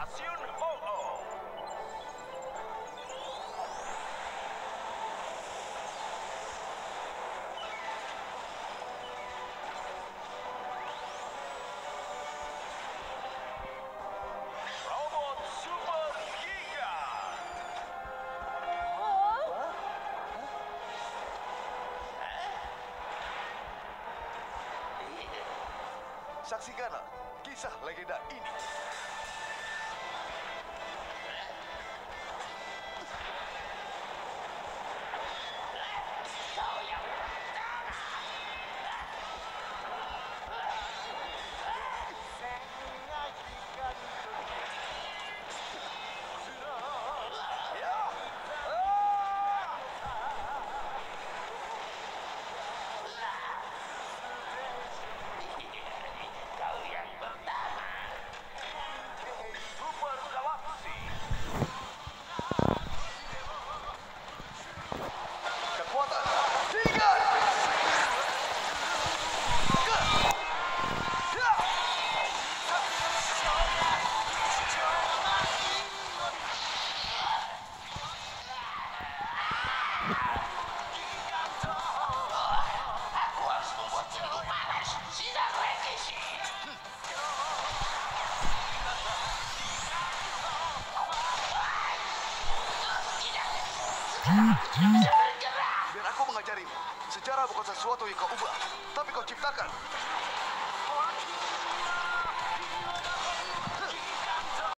Stasiun Ho-Oh. Robot Super Giga. Saksikanlah kisah legenda ini. Super Galaxy. Kekuatan tiga. Aku harus membuat seminggu panas. Sinar revisi. Tidak. Sekarang aku tidak bisa bergerak. Biar aku mengajarimu. Sejarah bukan sesuatu yang kau ubah, tapi kau ciptakan.